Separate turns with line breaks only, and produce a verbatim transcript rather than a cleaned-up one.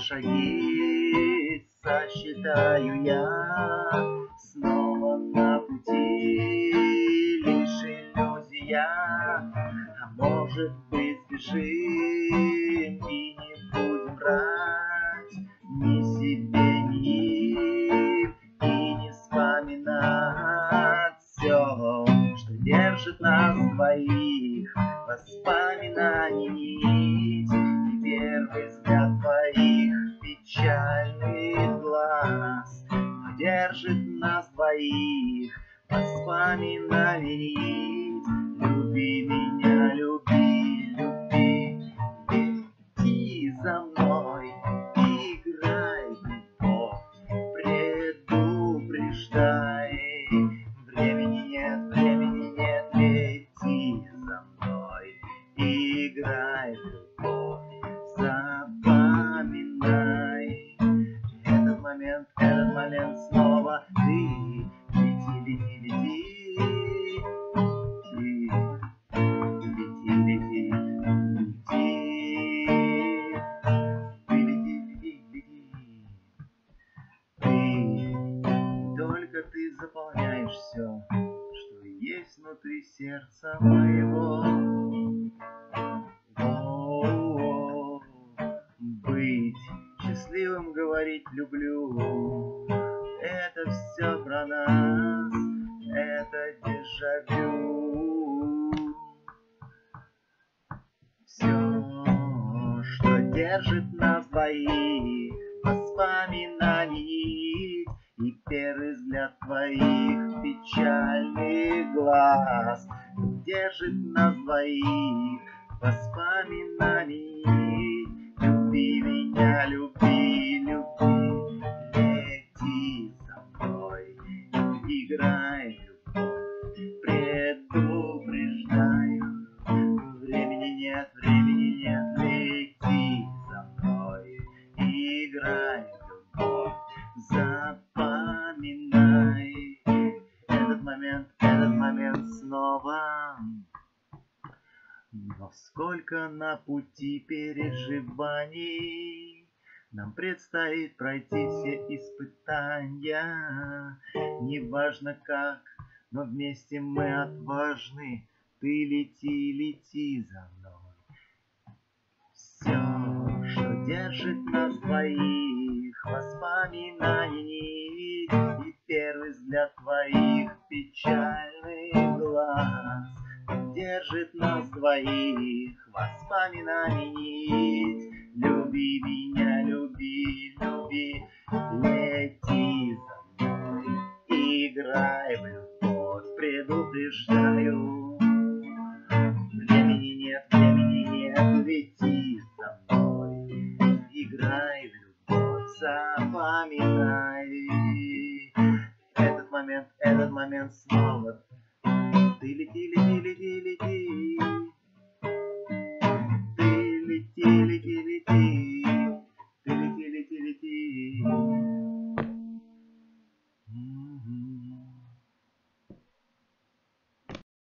шаги сосчитаю я. Снова на пути лишь иллюзия. А может быть сбежим и не будем брать ни себе, ни им, и не вспоминать все, что держит нас двоих. Воспоминаний нить и первый взгляд твоих печальных глаз держит нас двоих. Воспоминаний нить. Люби меня, люби, люби, лети за мной, играй, любовь, предупреждай. Времени нет, времени нет, лети за мной, играй, любовь, запоминай. Этот момент, этот момент снова ты. Лети, лети, лети, лети, лети, лети, лети, лети, лети. Ты, только ты заполняешь все, что есть внутри сердца моего. О-о-о. Быть счастливым, говорить люблю. Это все про нас, это дежавю. Все, что держит нас двоих, воспоминаний и первый взгляд твоих печальных глаз держит нас двоих. Воспоминаний. Люби меня, люби, люби, лети за мной, играй, любовь, предупреждаю. Времени нет, времени нет, лети за мной, играй, любовь, запоминай. Этот момент, этот момент снова. Но сколько на пути переживаний нам предстоит пройти все испытания. Неважно как, но вместе мы отважны. Ты лети, лети за мной. Все, что держит нас двоих, воспоминаний и первый взгляд твоих печальных глаз держит нас двоих. Воспоминаний нить. Люби меня, люби, люби,